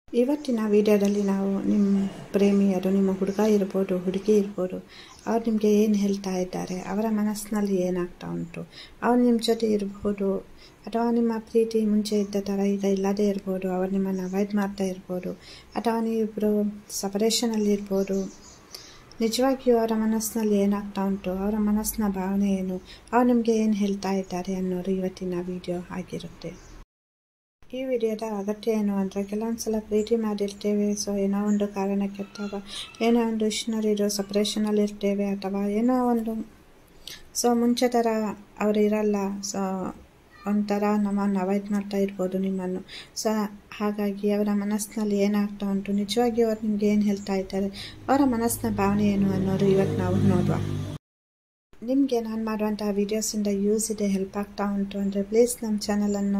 ಇವತ್ತಿನ ವಿಡಿಯೋದಲ್ಲಿ ನಾವು ನಿಮ್ಮ ಪ್ರೇಮಿಯರು, ನಿಮ್ಮ ಹುಡುಗ ಇರ್ಬೋದು, ಹುಡುಗಿ ಇರ್ಬೋದು, ಅವ್ರು ನಿಮಗೆ ಏನು ಹೇಳ್ತಾ ಇದ್ದಾರೆ, ಅವರ ಮನಸ್ಸಿನಲ್ಲಿ ಏನಾಗ್ತಾ ಉಂಟು, ಅವ್ರು ನಿಮ್ಮ ಜೊತೆ ಇರ್ಬೋದು ಅಥವಾ ನಿಮ್ಮ ಪ್ರೀತಿ ಮುಂಚೆ ಇದ್ದ ಥರ ಈಗ ಇಲ್ಲದೇ ಇರ್ಬೋದು, ಅವ್ರು ನಿಮ್ಮನ್ನು ಅವಾಯ್ಡ್ ಮಾಡ್ತಾ ಇರ್ಬೋದು, ಅಥವಾ ನೀವಿಬ್ಬರು ಸಪರೇಷನಲ್ಲಿ ಇರ್ಬೋದು. ನಿಜವಾಗಿಯೂ ಅವರ ಮನಸ್ಸಿನಲ್ಲಿ ಏನಾಗ್ತಾ ಉಂಟು, ಅವರ ಮನಸ್ಸಿನ ಭಾವನೆ ಏನು, ಅವ್ರು ನಿಮಗೆ ಏನು ಹೇಳ್ತಾ ಇದ್ದಾರೆ ಅನ್ನೋದು ಇವತ್ತಿನ ವಿಡಿಯೋ ಆಗಿರುತ್ತೆ. ಈ ವಿಡಿಯೋದ ಅಗತ್ಯ ಏನು ಅಂದರೆ, ಕೆಲವೊಂದು ಸಲ ಪ್ರೀತಿ ಮಾಡಿರ್ತೇವೆ, ಸೊ ಏನೋ ಒಂದು ಕಾರಣಕ್ಕೆ ಅಥವಾ ಏನೋ ಒಂದು ಇಷ್ಟನಲ್ಲಿರೋ ಸಪ್ರೇಷನಲ್ಲಿ ಇರ್ತೇವೆ ಅಥವಾ ಏನೋ ಒಂದು ಸೊ ಮುಂಚೆ ಥರ ಅವರು ಇರಲ್ಲ, ಸೊ ಒಂಥರ ನಮ್ಮನ್ನು ಅವಾಯ್ಡ್ ಮಾಡ್ತಾ ಇರ್ಬೋದು ನಿಮ್ಮನ್ನು. ಸೊ ಹಾಗಾಗಿ ಅವರ ಮನಸ್ಸಿನಲ್ಲಿ ಏನಾಗ್ತಾ ಉಂಟು, ನಿಜವಾಗಿ ಅವ್ರು ನಿಮ್ಗೆ ಏನು ಹೇಳ್ತಾ ಇದ್ದಾರೆ, ಅವರ ಮನಸ್ಸಿನ ಭಾವನೆ ಏನು ಅನ್ನೋದು ಇವತ್ತು ನಾವು ನೋಡುವ. ನಿಮಗೆ ನಾನು ಮಾಡುವಂತಹ ವೀಡಿಯೋಸಿಂದ ಯೂಸ್ ಇದೆ, ಹೆಲ್ಪ್ ಆಗ್ತಾ ಉಂಟು ಅಂದರೆ ಪ್ಲೀಸ್ ನಮ್ಮ ಚಾನಲನ್ನು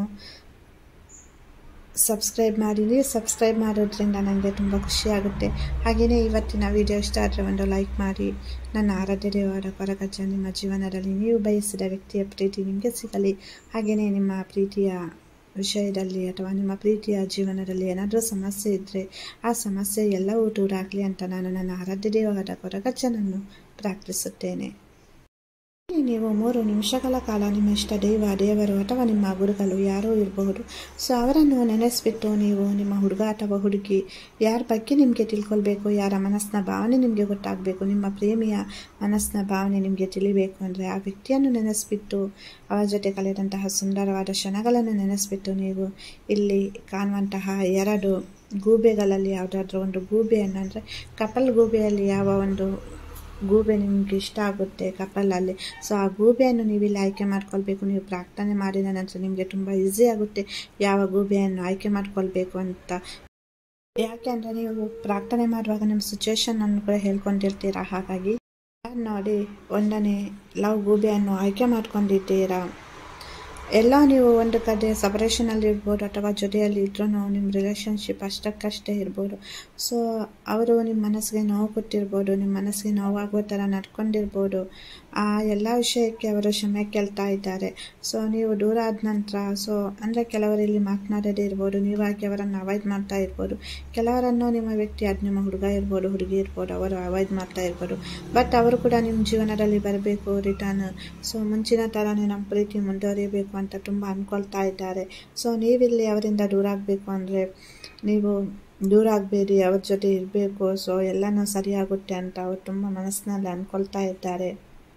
ಸಬ್ಸ್ಕ್ರೈಬ್ ಮಾಡಿ. ನೀವು ಸಬ್ಸ್ಕ್ರೈಬ್ ಮಾಡೋದ್ರಿಂದ ನನಗೆ ತುಂಬ ಖುಷಿಯಾಗುತ್ತೆ. ಹಾಗೆಯೇ ಇವತ್ತಿನ ವಿಡಿಯೋ ಇಷ್ಟ ಆದರೆ ಒಂದು ಲೈಕ್ ಮಾಡಿ. ನನ್ನ ಆರಾಧ್ಯ ದೇವರ ಕೊರಗಜ್ಜ ನಿಮ್ಮ ಜೀವನದಲ್ಲಿ ನೀವು ಬಯಸಿದ ವ್ಯಕ್ತಿಯ ಪ್ರೀತಿ ನಿಮಗೆ ಸಿಗಲಿ. ಹಾಗೆಯೇ ನಿಮ್ಮ ಪ್ರೀತಿಯ ವಿಷಯದಲ್ಲಿ ಅಥವಾ ನಿಮ್ಮ ಪ್ರೀತಿಯ ಜೀವನದಲ್ಲಿ ಏನಾದರೂ ಸಮಸ್ಯೆ ಇದ್ದರೆ ಆ ಸಮಸ್ಯೆ ಎಲ್ಲವೂ ದೂರ ಆಗಲಿ ಅಂತ ನಾನು ನನ್ನ ಆರಾಧ್ಯ ದೇವರ ಕೊರಗಜ್ಜನನ್ನು ಪ್ರಾರ್ಥಿಸುತ್ತೇನೆ. ನೀವು 3 ನಿಮಿಷಗಳ ಕಾಲ ನಿಮ್ಮ ಇಷ್ಟ ದೈವ, ದೇವರು ಅಥವಾ ನಿಮ್ಮ ಗುರುಗಳು ಯಾರೋ ಇರಬಹುದು, ಸೊ ಅವರನ್ನು ನೆನೆಸ್ಬಿಟ್ಟು ನೀವು ನಿಮ್ಮ ಹುಡುಗ ಅಥವಾ ಹುಡುಗಿ ಯಾರ ಬಗ್ಗೆ ನಿಮಗೆ ತಿಳ್ಕೊಳ್ಬೇಕು, ಯಾರ ಮನಸ್ಸಿನ ಭಾವನೆ ನಿಮಗೆ ಗೊತ್ತಾಗಬೇಕು, ನಿಮ್ಮ ಪ್ರೇಮಿಯ ಮನಸ್ಸಿನ ಭಾವನೆ ನಿಮಗೆ ತಿಳಿಬೇಕು ಅಂದರೆ ಆ ವ್ಯಕ್ತಿಯನ್ನು ನೆನೆಸ್ಬಿಟ್ಟು ಅವರ ಜೊತೆ ಕಳೆದಂತಹ ಸುಂದರವಾದ ಕ್ಷಣಗಳನ್ನು ನೆನೆಸ್ಬಿಟ್ಟು ನೀವು ಇಲ್ಲಿ ಕಾಣುವಂತಹ 2 ಗೂಬೆಗಳಲ್ಲಿ ಯಾವುದಾದ್ರೂ ಒಂದು ಗೂಬೆಯನ್ನು, ಅಂದರೆ ಕಪಲ್ ಗೂಬೆಯಲ್ಲಿ ಯಾವ ಒಂದು ಗೂಬೆ ನಿಮಗೆ ಇಷ್ಟ ಆಗುತ್ತೆ ಕಪಲಲ್ಲಿ, ಸೊ ಆ ಗೂಬೆಯನ್ನು ನೀವು ಇಲ್ಲಿ ಆಯ್ಕೆ ಮಾಡ್ಕೊಳ್ಬೇಕು. ನೀವು ಪ್ರಾರ್ಥನೆ ಮಾಡಿದ ನಂತರ ನಿಮಗೆ ತುಂಬ ಈಸಿ ಆಗುತ್ತೆ ಯಾವ ಗೂಬೆಯನ್ನು ಆಯ್ಕೆ ಮಾಡ್ಕೊಳ್ಬೇಕು ಅಂತ. ಯಾಕೆ ಅಂದರೆ ನೀವು ಪ್ರಾರ್ಥನೆ ಮಾಡುವಾಗ ನಿಮ್ಮ ಸಿಚುವೇಶನನ್ನು ಕೂಡ ಹೇಳ್ಕೊಂಡಿರ್ತೀರಾ. ಹಾಗಾಗಿ ನೋಡಿ, 1ನೇ ಲವ್ ಗೂಬೆಯನ್ನು ಆಯ್ಕೆ ಮಾಡ್ಕೊಂಡಿದ್ದೀರಾ. ಎಲ್ಲ ನೀವು ಒಂದು ಕಡೆ ಸಪರೇಷನಲ್ಲಿ ಇರ್ಬೋದು ಅಥವಾ ಜೊತೆಯಲ್ಲಿ ಇದ್ರೂ ನಿಮ್ಮ ರಿಲೇಷನ್ಶಿಪ್ ಅಷ್ಟಕ್ಕಷ್ಟೇ ಇರ್ಬೋದು. ಸೊ ಅವರು ನಿಮ್ಮ ಮನಸ್ಸಿಗೆ ನೋವು ಕೊಟ್ಟಿರ್ಬೋದು, ನಿಮ್ಮ ಮನಸ್ಸಿಗೆ ನೋವಾಗೋ ಥರ ನಡ್ಕೊಂಡಿರ್ಬೋದು. ಆ ಎಲ್ಲ ವಿಷಯಕ್ಕೆ ಅವರು ಕ್ಷಮೆ ಕೇಳ್ತಾ ಇದ್ದಾರೆ. ಸೊ ನೀವು ದೂರ ಆದ ನಂತರ ಸೊ ಅಂದರೆ ಕೆಲವರು ಇಲ್ಲಿ ಮಾತನಾಡೋದೇ ಇರ್ಬೋದು, ನೀವಾಗಿ ಅವರನ್ನು ಅವಾಯ್ಡ್ ಮಾಡ್ತಾ ಇರ್ಬೋದು. ಕೆಲವರನ್ನು ನಿಮ್ಮ ವ್ಯಕ್ತಿ, ಅದು ನಿಮ್ಮ ಹುಡುಗ ಇರ್ಬೋದು, ಹುಡುಗಿ ಇರ್ಬೋದು, ಅವರು ಅವಾಯ್ಡ್ ಮಾಡ್ತಾ ಇರ್ಬೋದು. ಬಟ್ ಅವರು ಕೂಡ ನಿಮ್ಮ ಜೀವನದಲ್ಲಿ ಬರಬೇಕು ರಿಟರ್ನ್. ಸೊ ಮುಂಚಿನ ಥರನೇ ನಮ್ಮ ಪ್ರೀತಿ ಮುಂದುವರಿಯಬೇಕು ಅಂತ ತುಂಬ ಅಂದ್ಕೊಳ್ತಾ ಇದ್ದಾರೆ. ಸೊ ನೀವಿಲ್ಲಿ ಅವರಿಂದ ದೂರ ಆಗಬೇಕು ಅಂದರೆ ನೀವು ದೂರ ಆಗಬೇಡಿ, ಅವ್ರ ಜೊತೆ ಇರಬೇಕು. ಸೊ ಎಲ್ಲನೂ ಸರಿಯಾಗುತ್ತೆ ಅಂತ ಅವರು ತುಂಬ ಮನಸ್ಸಿನಲ್ಲಿ ಅಂದ್ಕೊಳ್ತಾ ಇದ್ದಾರೆ.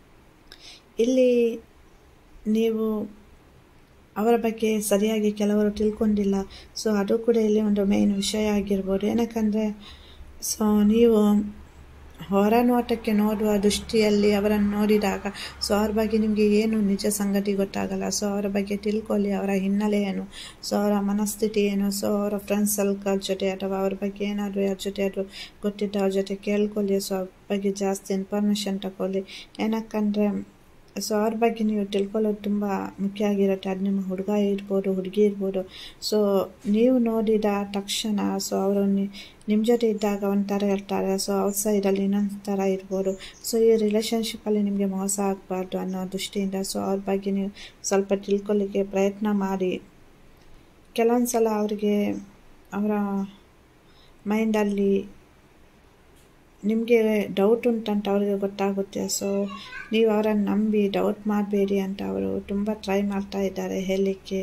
ಇಲ್ಲಿ ನೀವು ಅವರ ಬಗ್ಗೆ ಸರಿಯಾಗಿ ಕೆಲವರು ತಿಳ್ಕೊಂಡಿಲ್ಲ. ಸೊ ಅದು ಕೂಡ ಇಲ್ಲಿ ಒಂದು ಮೇನ್ ವಿಷಯ ಆಗಿರ್ಬೋದು. ಏನಕ್ಕಂದರೆ ಸೊ ನೀವು ಹೊರ ನೋಟಕ್ಕೆ ನೋಡುವ ದೃಷ್ಟಿಯಲ್ಲಿ ಅವರನ್ನು ನೋಡಿದಾಗ ಸೊ ಅವ್ರ ಬಗ್ಗೆ ನಿಮಗೆ ಏನು ನಿಜ ಸಂಗತಿ ಗೊತ್ತಾಗಲ್ಲ. ಸೊ ಅವರ ಬಗ್ಗೆ ತಿಳ್ಕೊಳ್ಳಿ, ಅವರ ಹಿನ್ನೆಲೆ ಏನು, ಸೊ ಅವರ ಮನಸ್ಥಿತಿ ಏನು, ಸೊ ಅವರ ಫ್ರೆಂಡ್ಸ್ ಸರ್ಕಲ್ ಜೊತೆ ಅಥವಾ ಅವ್ರ ಬಗ್ಗೆ ಏನಾದರೂ ಯಾರ ಜೊತೆ ಆದರೂ ಗೊತ್ತಿದ್ದ ಅವ್ರ ಜೊತೆ ಕೇಳ್ಕೊಳ್ಳಿ. ಸೊ ಅವ್ರ ಬಗ್ಗೆ ಜಾಸ್ತಿ ಇನ್ಫಾರ್ಮೇಷನ್ ತಗೊಳ್ಳಿ. ಏನಕ್ಕಂದರೆ ಸೊ ಅವ್ರ ಬಗ್ಗೆ ನೀವು ತಿಳ್ಕೊಳ್ಳೋದು ತುಂಬ ಮುಖ್ಯ ಆಗಿರುತ್ತೆ. ಅದು ನಿಮ್ಮ ಹುಡುಗ ಇರ್ಬೋದು, ಹುಡುಗಿ ಇರ್ಬೋದು. ಸೊ ನೀವು ನೋಡಿದ ತಕ್ಷಣ ಸೊ ಅವರು ನಿಮ್ಮ ಜೊತೆ ಇದ್ದಾಗ ಒಂಥರ ಇರ್ತಾರೆ, ಸೊ ಔಟ್ಸೈಡಲ್ಲಿ ಇನ್ನೊಂದು ಥರ ಇರ್ಬೋದು. ಸೊ ಈ ರಿಲೇಷನ್ಶಿಪ್ಪಲ್ಲಿ ನಿಮಗೆ ಮೋಸ ಆಗಬಾರ್ದು ಅನ್ನೋ ದೃಷ್ಟಿಯಿಂದ ಸೊ ಅವ್ರ ಬಗ್ಗೆ ನೀವು ಸ್ವಲ್ಪ ತಿಳ್ಕೊಳ್ಳಿಕ್ಕೆ ಪ್ರಯತ್ನ ಮಾಡಿ. ಕೆಲವೊಂದು ಸಲ ಅವರಿಗೆ ಅವರ ಮೈಂಡಲ್ಲಿ ನಿಮಗೆ ಡೌಟ್ ಉಂಟಂತ ಅವ್ರಿಗೆ ಗೊತ್ತಾಗುತ್ತೆ. ಸೊ ನೀವು ಅವರನ್ನು ನಂಬಿ ಡೌಟ್ ಮಾಡಬೇಡಿ ಅಂತ ಅವರು ತುಂಬ ಟ್ರೈ ಮಾಡ್ತಾ ಇದ್ದಾರೆ ಹೇಳಲಿಕ್ಕೆ.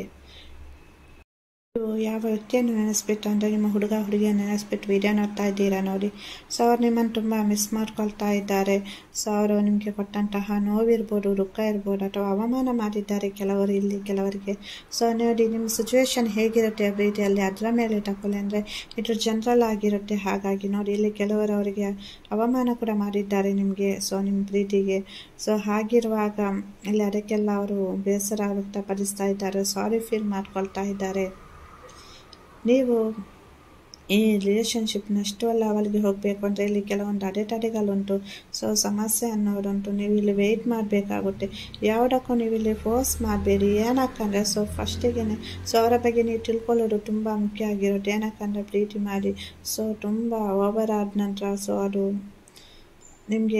ನೀವು ಯಾವ ವ್ಯಕ್ತಿಯನ್ನು ನೆನೆಸ್ಬಿಟ್ಟು ಅಂದರೆ ನಿಮ್ಮ ಹುಡುಗ ಹುಡುಗಿಯನ್ನು ನೆನೆಸ್ಬಿಟ್ಟು ವಿಡಿಯೋ ನೋಡ್ತಾ ಇದ್ದೀರಾ ನೋಡಿ. ಸೊ ಅವ್ರು ನಿಮ್ಮನ್ನು ತುಂಬ ಮಿಸ್ ಮಾಡ್ಕೊಳ್ತಾ ಇದ್ದಾರೆ. ಸೊ ಅವರು ನಿಮಗೆ ಕೊಟ್ಟಂತಹ ನೋವಿರ್ಬೋದು, ದುಃಖ ಇರ್ಬೋದು ಅಥವಾ ಅವಮಾನ ಮಾಡಿದ್ದಾರೆ ಕೆಲವರು ಇಲ್ಲಿ ಕೆಲವರಿಗೆ. ಸೊ ನೋಡಿ, ನಿಮ್ಮ ಸಿಚುವೇಶನ್ ಹೇಗಿರುತ್ತೆ ಪ್ರೀತಿಯಲ್ಲಿ ಅದರ ಮೇಲೆ ತಗೊಳ್ಳಿ, ಅಂದರೆ ಇದು ಜನರಲ್ ಆಗಿರುತ್ತೆ. ಹಾಗಾಗಿ ನೋಡಿ, ಇಲ್ಲಿ ಕೆಲವರು ಅವರಿಗೆ ಅವಮಾನ ಕೂಡ ಮಾಡಿದ್ದಾರೆ ನಿಮಗೆ, ಸೊ ನಿಮ್ಮ ಪ್ರೀತಿಗೆ. ಸೊ ಹಾಗಿರುವಾಗ ಇಲ್ಲಿ ಅದಕ್ಕೆಲ್ಲ ಅವರು ಬೇಸರ ವ್ಯಕ್ತಪಡಿಸ್ತಾ ಇದ್ದಾರೆ, ಸಾರಿ ಫೀಲ್ ಮಾಡ್ಕೊಳ್ತಾ ಇದ್ದಾರೆ. ನೀವು ಈ ರಿಲೇಷನ್ಶಿಪ್ನಷ್ಟು ಅಲ್ಲ ಅವಳಿಗೆ ಹೋಗಬೇಕು ಅಂದರೆ ಇಲ್ಲಿ ಕೆಲವೊಂದು ಅಡೆತಡೆಗಳುಂಟು. ಸೊ ಸಮಸ್ಯೆ ಅನ್ನೋದುಂಟು. ನೀವು ಇಲ್ಲಿ ವೆಯ್ಟ್ ಮಾಡಬೇಕಾಗುತ್ತೆ. ಯಾವುದಕ್ಕೂ ನೀವು ಇಲ್ಲಿ ಫೋರ್ಸ್ ಮಾಡಬೇಡಿ. ಏನಕ್ಕಂದರೆ ಸೊ ಫಸ್ಟಿಗೆ ಸೊ ಅವರ ಬಗ್ಗೆ ನೀವು ತಿಳ್ಕೊಳ್ಳೋದು ತುಂಬ ಮುಖ್ಯ ಆಗಿರುತ್ತೆ. ಏನಕ್ಕಂದರೆ ಪ್ರೀತಿ ಮಾಡಿ ಸೊ ತುಂಬ ಓವರ್ ಆದ ನಂತರ ಸೊ ಅದು ನಿಮಗೆ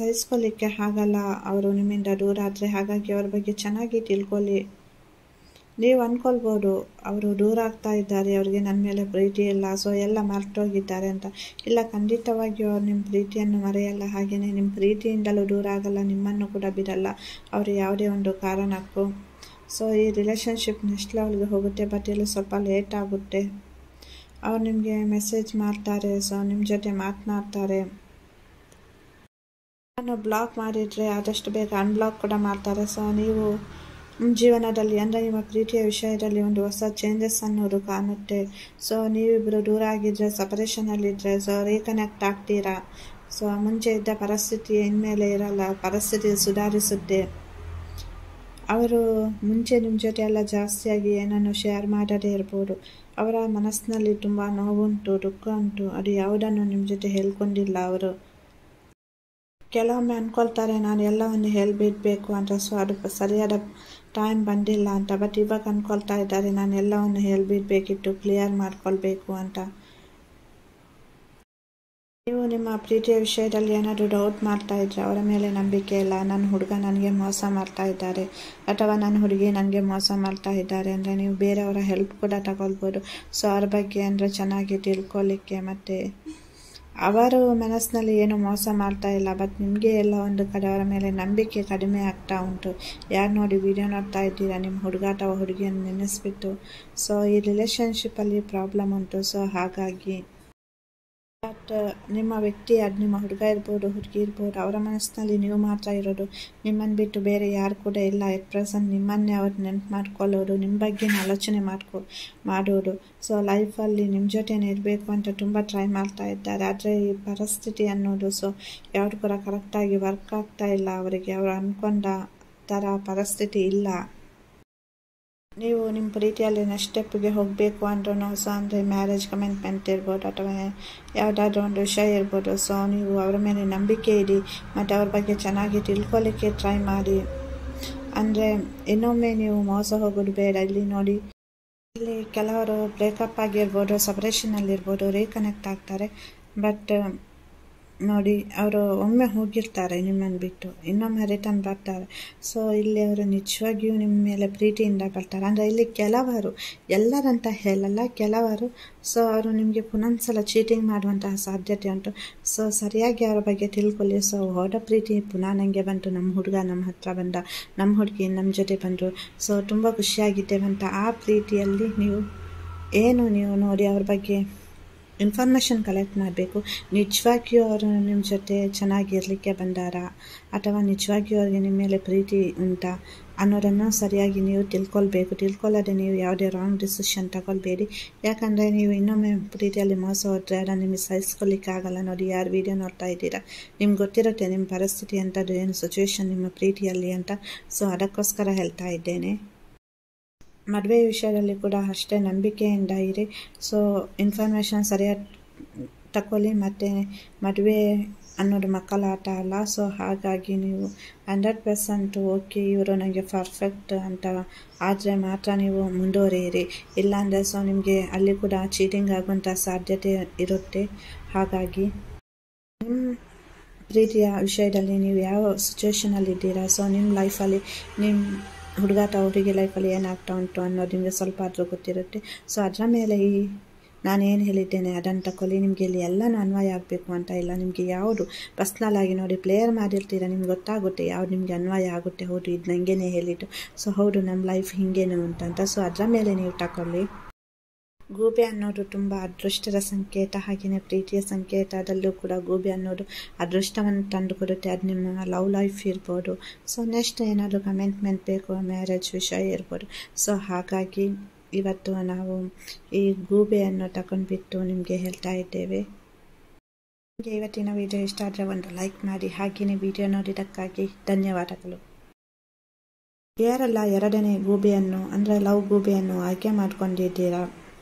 ಸಹಿಸ್ಕೊಳ್ಳಿಕ್ಕೆ ಆಗಲ್ಲ ಅವರು ನಿಮ್ಮಿಂದ ದೂರ ಆದರೆ. ಹಾಗಾಗಿ ಅವ್ರ ಬಗ್ಗೆ ಚೆನ್ನಾಗಿ ತಿಳ್ಕೊಳ್ಳಿ. ನೀವು ಅಂದ್ಕೊಳ್ಬೋದು ಅವರು ದೂರ ಆಗ್ತಾ ಇದ್ದಾರೆ, ಅವ್ರಿಗೆ ನನ್ನ ಮೇಲೆ ಪ್ರೀತಿ ಇಲ್ಲ, ಸೊ ಎಲ್ಲ ಮರ್ತೋಗಿದ್ದಾರೆ ಅಂತ. ಇಲ್ಲ, ಖಂಡಿತವಾಗಿಯೂ ಅವ್ರು ನಿಮ್ಮ ಪ್ರೀತಿಯನ್ನು ಮರೆಯಲ್ಲ. ಹಾಗೆಯೇ ನಿಮ್ಮ ಪ್ರೀತಿಯಿಂದಲೂ ದೂರ ಆಗಲ್ಲ, ನಿಮ್ಮನ್ನು ಕೂಡ ಬಿಡಲ್ಲ ಅವರು ಯಾವುದೇ ಒಂದು ಕಾರಣಕ್ಕೂ. ಸೊ ಈ ರಿಲೇಷನ್ಶಿಪ್ ನೆಕ್ಸ್ಟ್ ಲೆವೆಲ್ಗೆ ಹೋಗುತ್ತೆ, ಬಟ್ ಇಲ್ಲಿ ಸ್ವಲ್ಪ ಲೇಟ್ ಆಗುತ್ತೆ. ಅವ್ರು ನಿಮಗೆ ಮೆಸೇಜ್ ಮಾಡ್ತಾರೆ, ಸೊ ನಿಮ್ಮ ಜೊತೆ ಮಾತನಾಡ್ತಾರೆ. ನಾನು ಬ್ಲಾಕ್ ಮಾಡಿದರೆ ಆದಷ್ಟು ಬೇಗ ಅನ್ಬ್ಲಾಕ್ ಕೂಡ ಮಾಡ್ತಾರೆ. ಸೊ ನೀವು ಜೀವನದಲ್ಲಿ ಅಂದರೆ ನಿಮ್ಮ ಪ್ರೀತಿಯ ವಿಷಯದಲ್ಲಿ ಒಂದು ಹೊಸ ಚೇಂಜಸ್ ಅನ್ನೋದು ಕಾಣುತ್ತೆ. ಸೊ ನೀವಿಬ್ಬರು ದೂರ ಆಗಿದ್ದರೆ, ಸಪರೇಷನಲ್ಲಿದ್ದರೆ, ಸೊ ರೀಕನೆಕ್ಟ್ ಆಗ್ತೀರಾ. ಸೊ ಮುಂಚೆ ಇದ್ದ ಪರಿಸ್ಥಿತಿ ಇನ್ಮೇಲೆ ಇರಲ್ಲ, ಪರಿಸ್ಥಿತಿ ಸುಧಾರಿಸುತ್ತೆ. ಅವರು ಮುಂಚೆ ನಿಮ್ಮ ಜೊತೆ ಎಲ್ಲ ಜಾಸ್ತಿಯಾಗಿ ಏನನ್ನು ಶೇರ್ ಮಾಡದೇ ಇರ್ಬೋದು. ಅವರ ಮನಸ್ಸಿನಲ್ಲಿ ತುಂಬ ನೋವುಂಟು, ದುಃಖ ಉಂಟು, ಅದು ಯಾವುದನ್ನು ನಿಮ್ಮ ಜೊತೆ ಹೇಳ್ಕೊಂಡಿಲ್ಲ ಅವರು. ಕೆಲವೊಮ್ಮೆ ಅಂದ್ಕೊಳ್ತಾರೆ ನಾನು ಎಲ್ಲವನ್ನು ಹೇಳಿಬಿಡಬೇಕು ಅಂತ, ಸೊ ಅದು ಸರಿಯಾದ ಟೈಮ್ ಬಂದಿಲ್ಲ ಅಂತ. ಬಟ್ ಇವಾಗ ಅಂದ್ಕೊಳ್ತಾ ಇದ್ದಾರೆ ನಾನು ಎಲ್ಲವನ್ನು ಹೇಳಿಬಿಡಬೇಕಿತ್ತು, ಕ್ಲಿಯರ್ ಮಾಡ್ಕೊಳ್ಬೇಕು ಅಂತ. ನೀವು ನಿಮ್ಮ ಪ್ರೀತಿಯ ವಿಷಯದಲ್ಲಿ ಏನಾದರೂ ಡೌಟ್ ಮಾಡ್ತಾ ಇದ್ರೆ, ಅವರ ಮೇಲೆ ನಂಬಿಕೆ ಇಲ್ಲ, ನನ್ನ ಹುಡುಗ ನನಗೆ ಮೋಸ ಮಾಡ್ತಾ ಇದ್ದಾರೆ ಅಥವಾ ನನ್ನ ಹುಡುಗಿ ನನಗೆ ಮೋಸ ಮಾಡ್ತಾ ಇದ್ದಾರೆ ಅಂದರೆ ನೀವು ಬೇರೆಯವರ ಹೆಲ್ಪ್ ಕೂಡ ತಗೊಳ್ಬೋದು. ಸೊ ಅವ್ರ ಬಗ್ಗೆ ಅಂದರೆ ಚೆನ್ನಾಗಿ ತಿಳ್ಕೊಳ್ಳಿಕ್ಕೆ. ಮತ್ತು ಅವರು ಮನಸ್ಸಿನಲ್ಲಿ ಏನು ಮೋಸ ಮಾಡ್ತಾ ಇಲ್ಲ, ಬಟ್ ನಿಮಗೆ ಎಲ್ಲ ಒಂದು ಕಡೆ ಅವರ ಮೇಲೆ ನಂಬಿಕೆ ಕಡಿಮೆ ಆಗ್ತಾ ಉಂಟು. ಯಾರು ನೋಡಿ ವಿಡಿಯೋ ನೋಡ್ತಾ ಇದ್ದೀರಾ, ನಿಮ್ಮ ಹುಡುಗ ಅಥವಾ ಹುಡುಗಿಯನ್ನು ನೆನೆಸ್ಬಿಟ್ಟು. ಸೊ ಈ ರಿಲೇಷನ್ಶಿಪ್ಪಲ್ಲಿ ಪ್ರಾಬ್ಲಮ್ ಉಂಟು. ಸೊ ಹಾಗಾಗಿ ಬಟ್ ನಿಮ್ಮ ವ್ಯಕ್ತಿ, ಅದು ನಿಮ್ಮ ಹುಡುಗ ಇರ್ಬೋದು, ಹುಡುಗಿ ಇರ್ಬೋದು, ಅವರ ಮನಸ್ಸಿನಲ್ಲಿ ನೀವು ಮಾತ್ರ ಇರೋದು. ನಿಮ್ಮನ್ನು ಬಿಟ್ಟು ಬೇರೆ ಯಾರು ಕೂಡ ಇಲ್ಲ. ಎಟ್ ಪ್ರೆಸೆಂಟ್ ನಿಮ್ಮನ್ನೇ ಅವ್ರು ನೆನಪು ಮಾಡ್ಕೊಳ್ಳೋದು, ನಿಮ್ಮ ಬಗ್ಗೆ ಆಲೋಚನೆ ಮಾಡೋದು. ಸೊ ಲೈಫಲ್ಲಿ ನಿಮ್ಮ ಜೊತೆನೇ ಇರಬೇಕು ಅಂತ ತುಂಬ ಟ್ರೈ ಮಾಡ್ತಾ ಇದ್ದಾರೆ. ಆದರೆ ಈ ಪರಿಸ್ಥಿತಿ ಅನ್ನೋದು ಸೊ ಯಾವುದು ಕೂಡ ಕರೆಕ್ಟಾಗಿ ವರ್ಕ್ ಆಗ್ತಾ ಇಲ್ಲ ಅವರಿಗೆ. ಅವರು ಅಂದ್ಕೊಂಡ ಥರ ಪರಿಸ್ಥಿತಿ ಇಲ್ಲ. ನೀವು ನಿಮ್ಮ ಪ್ರೀತಿಯಲ್ಲಿ ನೆಕ್ಸ್ಟ್ ಸ್ಟೆಪ್ಗೆ ಹೋಗಬೇಕು ಅಂದ್ರೂ ಸೊ ಅಂದರೆ ಮ್ಯಾರೇಜ್ ಕಮಿಟ್ಮೆಂಟ್ ಇರ್ಬೋದು ಅಥವಾ ಯಾವುದಾದ್ರೂ ಒಂದು ವಿಷಯ ಇರ್ಬೋದು. ಸೊ ನೀವು ಅವರ ಮೇಲೆ ನಂಬಿಕೆ ಇಡಿ ಮತ್ತು ಅವ್ರ ಬಗ್ಗೆ ಚೆನ್ನಾಗಿ ತಿಳ್ಕೊಳ್ಳಿಕ್ಕೆ ಟ್ರೈ ಮಾಡಿ. ಅಂದರೆ ಇನ್ನೊಮ್ಮೆ ನೀವು ಮೋಸ ಹೋಗೋದು ಬೇಡ. ಇಲ್ಲಿ ನೋಡಿ, ಇಲ್ಲಿ ಕೆಲವರು ಬ್ರೇಕಪ್ ಆಗಿರ್ಬೋದು, ಸಪರೇಷನಲ್ಲಿರ್ಬೋದು, ರೀಕನೆಕ್ಟ್ ಆಗ್ತಾರೆ. ಬಟ್ ನೋಡಿ, ಅವರು ಒಮ್ಮೆ ಹೋಗಿರ್ತಾರೆ ನಿಮ್ಮನ್ನು ಬಿಟ್ಟು, ಇನ್ನೊಮ್ಮೆ ರಿಟರ್ನ್ ಬರ್ತಾರೆ. ಸೊ ಇಲ್ಲಿ ಅವರು ನಿಜವಾಗಿಯೂ ನಿಮ್ಮ ಮೇಲೆ ಪ್ರೀತಿಯಿಂದ ಬರ್ತಾರೆ. ಅಂದರೆ ಇಲ್ಲಿ ಕೆಲವರು, ಎಲ್ಲರಂತ ಹೇಳಲ್ಲ, ಕೆಲವರು. ಸೊ ಅವರು ನಿಮಗೆ ಪುನಃ ಚೀಟಿಂಗ್ ಮಾಡುವಂತಹ ಸಾಧ್ಯತೆ ಉಂಟು. ಸೊ ಸರಿಯಾಗಿ ಅವರ ಬಗ್ಗೆ ತಿಳ್ಕೊಳ್ಳಿ. ಸೊ ಹೋದ ಪ್ರೀತಿ ಪುನಃ ನನಗೆ ಬಂತು, ನಮ್ಮ ಹುಡುಗ ನಮ್ಮ ಹತ್ರ ಬಂದ, ನಮ್ಮ ಹುಡುಗಿ ನಮ್ಮ ಜೊತೆ ಬಂದರು, ಸೊ ತುಂಬ ಖುಷಿಯಾಗಿದ್ದೇವೆ ಅಂತ. ಆ ಪ್ರೀತಿಯಲ್ಲಿ ನೀವು ನೋಡಿ ಅವ್ರ ಬಗ್ಗೆ ಇನ್ಫಾರ್ಮೇಷನ್ ಕಲೆಕ್ಟ್ ಮಾಡಬೇಕು. ನಿಜವಾಗಿಯೂ ಅವರು ನಿಮ್ಮ ಜೊತೆ ಚೆನ್ನಾಗಿರಲಿಕ್ಕೆ ಬಂದಾರಾ ಅಥವಾ ನಿಜವಾಗಿಯೂ ಅವ್ರಿಗೆ ನಿಮ್ಮ ಮೇಲೆ ಪ್ರೀತಿ ಉಂಟಾ ಅನ್ನೋದನ್ನು ಸರಿಯಾಗಿ ನೀವು ತಿಳ್ಕೊಳ್ಬೇಕು. ತಿಳ್ಕೊಳ್ಳೋದೆ ನೀವು ಯಾವುದೇ ರಾಂಗ್ ಡಿಸಿಷನ್ ತಗೊಳ್ಬೇಡಿ. ಯಾಕಂದರೆ ನೀವು ಇನ್ನೊಮ್ಮೆ ಪ್ರೀತಿಯಲ್ಲಿ ಮೋಸ ಹೋದರೆ ಅದನ್ನು ನಿಮಗೆ ಸಹಿಸ್ಕೊಳ್ಳಿಕ್ಕಾಗಲ್ಲ. ನೋಡಿ, ಯಾರು ವಿಡಿಯೋ ನೋಡ್ತಾ ಇದ್ದೀರಾ, ನಿಮ್ಗೆ ಗೊತ್ತಿರುತ್ತೆ ನಿಮ್ಮ ಪರಿಸ್ಥಿತಿ ಅಂಥದ್ದು, ಏನು ಸಿಚುವೇಶನ್ ನಿಮ್ಮ ಪ್ರೀತಿಯಲ್ಲಿ ಅಂತ. ಸೊ ಅದಕ್ಕೋಸ್ಕರ ಹೇಳ್ತಾ ಇದ್ದೇನೆ. ಮದುವೆ ವಿಷಯದಲ್ಲಿ ಕೂಡ ಅಷ್ಟೇ ನಂಬಿಕೆಯಿಂದ ಇರಿ. ಸೊ ಇನ್ಫಾರ್ಮೇಷನ್ ಸರಿಯಾಗಿ ತಗೊಳ್ಳಿ. ಮತ್ತು ಮದುವೆ ಅನ್ನೋದು ಮಕ್ಕಳ ಆಟ ಅಲ್ಲ. ಸೊ ಹಾಗಾಗಿ ನೀವು 100% ಓಕೆ ಇವರು ನನಗೆ ಪರ್ಫೆಕ್ಟ್ ಅಂತ ಆದರೆ ಮಾತ್ರ ನೀವು ಮುಂದುವರಿಯಿರಿ. ಇಲ್ಲಾಂದರೆ ಸೊ ನಿಮಗೆ ಅಲ್ಲಿ ಕೂಡ ಚೀಟಿಂಗ್ ಆಗುವಂಥ ಸಾಧ್ಯತೆ ಇರುತ್ತೆ. ಹಾಗಾಗಿ ನಿಮ್ಮ ಪ್ರೀತಿಯ ವಿಷಯದಲ್ಲಿ ನೀವು ಯಾವ ಸಿಚುವೇಷನಲ್ಲಿದ್ದೀರಾ, ಸೊ ನಿಮ್ಮ ಲೈಫಲ್ಲಿ ನಿಮ್ಮ ಹುಡುಗ ಅಥವಾ ಹುಡುಗಿ ಲೈಫಲ್ಲಿ ಏನಾಗ್ತಾ ಉಂಟು ಅನ್ನೋದು ನಿಮಗೆ ಸ್ವಲ್ಪ ಆದರೂ ಗೊತ್ತಿರುತ್ತೆ. ಸೊ ಅದರ ಮೇಲೆ ನಾನೇನು ಹೇಳಿದ್ದೇನೆ ಅದನ್ನು ತಗೊಳ್ಳಿ. ನಿಮಗೆ ಇಲ್ಲಿ ಎಲ್ಲನೂ ಅನ್ವಯ ಆಗಬೇಕು ಅಂತ ಇಲ್ಲ. ನಿಮಗೆ ಯಾವುದು ಪರ್ಸ್ನಲ್ ಆಗಿ ನೋಡಿ ಪ್ಲೇಯರ್ ಮಾಡಿರ್ತೀರ, ನಿಮ್ಗೆ ಗೊತ್ತಾಗುತ್ತೆ ಯಾವುದು ನಿಮಗೆ ಅನ್ವಯ ಆಗುತ್ತೆ. ಹೌದು, ಇದು ನನಗೇನೆ ಹೇಳಿದ್ದು, ಸೊ ಹೌದು ನಮ್ಮ ಲೈಫ್ ಹಿಂಗೇನು ಅಂತ. ಸೊ ಅದರ ಮೇಲೆ ನೀವು ತಗೊಳ್ಳಿ. ಗೂಬೆ ಅನ್ನೋದು ತುಂಬ ಅದೃಷ್ಟದ ಸಂಕೇತ, ಹಾಗೆಯೇ ಪ್ರೀತಿಯ ಸಂಕೇತದಲ್ಲೂ ಕೂಡ ಗೂಬೆ ಅನ್ನೋದು ಅದೃಷ್ಟವನ್ನು ತಂದು ಕೊಡುತ್ತೆ. ಅದು ನಿಮ್ಮ ಲವ್ ಲೈಫ್ ಇರ್ಬೋದು, ಸೊ ನೆಕ್ಸ್ಟ್ ಏನಾದರೂ ಕಮಿಟ್ಮೆಂಟ್ ಬೇಕು, ಮ್ಯಾರೇಜ್ ವಿಷಯ ಇರ್ಬೋದು. ಸೊ ಹಾಗಾಗಿ ಇವತ್ತು ನಾವು ಈ ಗೂಬೆಯನ್ನು ತಗೊಂಡ್ಬಿಟ್ಟು ನಿಮಗೆ ಹೇಳ್ತಾ ಇದ್ದೇವೆ. ನಿಮಗೆ ಇವತ್ತಿನ ವಿಡಿಯೋ ಇಷ್ಟ ಆದರೆ ಒಂದು ಲೈಕ್ ಮಾಡಿ. ಹಾಗೆಯೇ ವಿಡಿಯೋ ನೋಡಿದ್ದಕ್ಕಾಗಿ ಧನ್ಯವಾದಗಳು. ಯಾರೆಲ್ಲ ಎರಡನೇ ಗೂಬೆಯನ್ನು ಅಂದರೆ ಲವ್ ಗೂಬೆಯನ್ನು ಆಯ್ಕೆ ಮಾಡ್ಕೊಂಡಿದ್ದೀರಾ,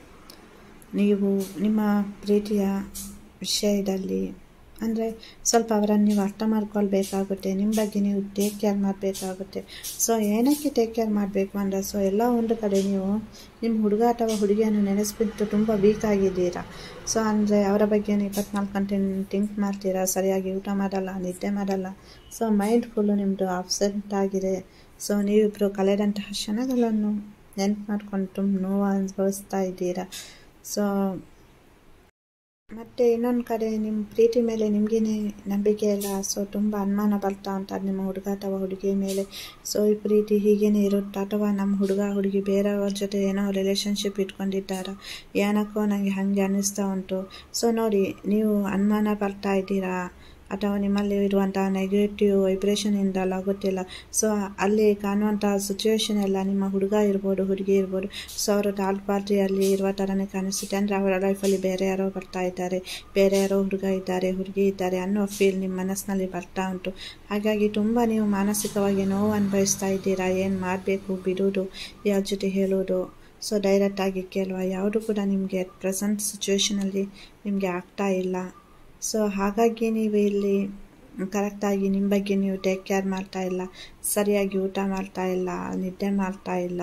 ನೀವು ನಿಮ್ಮ ಪ್ರೀತಿಯ ವಿಷಯದಲ್ಲಿ ಅಂದರೆ ಸ್ವಲ್ಪ ಅವರನ್ನು ನೀವು ಅರ್ಥ ಮಾಡ್ಕೊಳ್ಬೇಕಾಗುತ್ತೆ. ನಿಮ್ಮ ಬಗ್ಗೆ ನೀವು ಟೇಕ್ ಕೇರ್ ಮಾಡಬೇಕಾಗುತ್ತೆ. ಸೊ ಏನಕ್ಕೆ ಟೇಕ್ ಕೇರ್ ಮಾಡಬೇಕು ಅಂದರೆ, ಸೊ ಎಲ್ಲ ಒಂದು ಕಡೆ ನೀವು ನಿಮ್ಮ ಹುಡುಗ ಅಥವಾ ಹುಡುಗಿಯನ್ನು ನೆನೆಸ್ಬಿಟ್ಟು ತುಂಬ ವೀಕ್ ಆಗಿದ್ದೀರಾ. ಸೊ ಅಂದರೆ ಅವರ ಬಗ್ಗೆ 24 ಗಂಟೆ ಥಿಂಕ್ ಮಾಡ್ತೀರಾ, ಸರಿಯಾಗಿ ಊಟ ಮಾಡಲ್ಲ, ನಿದ್ದೆ ಮಾಡಲ್ಲ. ಸೊ ಮೈಂಡ್ ಫುಲ್ಲು ನಿಮ್ಮದು ಅಬ್ಸೆಂಟ್ ಆಗಿದೆ. ಸೊ ನೀವಿಬ್ಬರು ಕಳೆದಂತಹ ಕ್ಷಣಗಳನ್ನು ನೆನ್ಪು ಮಾಡ್ಕೊಂಡು ತುಂಬ ನೋವು ಅನುಭವಿಸ್ತಾ ಇದ್ದೀರಾ. ಸೊ ಮತ್ತು ಇನ್ನೊಂದು ಕಡೆ ನಿಮ್ಮ ಪ್ರೀತಿ ಮೇಲೆ ನಿಮಗೇನೆ ನಂಬಿಕೆ ಇಲ್ಲ. ಸೊ ತುಂಬ ಅನುಮಾನ ಬರ್ತಾ ಉಂಟು ನಿಮ್ಮ ಹುಡುಗ ಅಥವಾ ಹುಡುಗಿ ಮೇಲೆ. ಸೊ ಈ ಪ್ರೀತಿ ಹೀಗೇನೆ ಇರುತ್ತಾ, ಅಥವಾ ನಮ್ಮ ಹುಡುಗ ಹುಡುಗಿ ಬೇರೆಯವ್ರ ಜೊತೆ ಏನೋ ರಿಲೇಷನ್ಶಿಪ್ ಇಟ್ಕೊಂಡಿದ್ದಾರಾ, ಏನಕ್ಕೋ ನನಗೆ ಹಾಗೆ ಅನ್ನಿಸ್ತಾ ಉಂಟು. ಸೊ ನೋಡಿ, ನೀವು ಅನುಮಾನ ಬರ್ತಾ ಇದ್ದೀರಾ ಅಥವಾ ನಿಮ್ಮಲ್ಲಿ ಇರುವಂತಹ ನೆಗೆಟಿವ್ ವೈಬ್ರೇಷನಿಂದಲ್ಲ ಗೊತ್ತಿಲ್ಲ. ಸೊ ಅಲ್ಲಿ ಕಾಣುವಂತಹ ಸಿಚುವೇಶನ್ ಎಲ್ಲ ನಿಮ್ಮ ಹುಡುಗ ಇರ್ಬೋದು, ಹುಡುಗಿ ಇರ್ಬೋದು. ಸೊ ಅವರು ಥರ್ಡ್ ಪಾರ್ಟಿಯಲ್ಲಿ ಇರುವ ಥರನೇ ಕಾಣಿಸುತ್ತೆ. ಅಂದರೆ ಅವರ ಲೈಫಲ್ಲಿ ಬೇರೆ ಯಾರೋ ಬರ್ತಾ ಇದ್ದಾರೆ, ಬೇರೆ ಯಾರೋ ಹುಡುಗ ಇದ್ದಾರೆ, ಹುಡುಗಿ ಇದ್ದಾರೆ ಅನ್ನೋ ಫೀಲ್ ನಿಮ್ಮ ಮನಸ್ಸಿನಲ್ಲಿ ಬರ್ತಾ ಉಂಟು. ಹಾಗಾಗಿ ತುಂಬ ನೀವು ಮಾನಸಿಕವಾಗಿ ನೋವು ಅನುಭವಿಸ್ತಾ ಇದ್ದೀರಾ. ಏನು ಮಾಡಬೇಕು, ಬಿಡೋದು, ಯಾರ ಜೊತೆ ಹೇಳೋದು, ಸೊ ಡೈರೆಕ್ಟಾಗಿ ಕೇಳುವ, ಯಾವುದು ಕೂಡ ನಿಮಗೆ ಪ್ರೆಸೆಂಟ್ ಸಿಚುವೇಷನಲ್ಲಿ ನಿಮಗೆ ಆಗ್ತಾ ಇಲ್ಲ. ಸೊ ಹಾಗಾಗಿ ನೀವು ಇಲ್ಲಿ ಕರೆಕ್ಟಾಗಿ ನಿಮ್ಮ ಬಗ್ಗೆ ನೀವು ಟೇಕ್ ಕೇರ್ ಮಾಡ್ತಾ ಇಲ್ಲ, ಸರಿಯಾಗಿ ಊಟ ಮಾಡ್ತಾ ಇಲ್ಲ, ನಿದ್ದೆ ಮಾಡ್ತಾ ಇಲ್ಲ.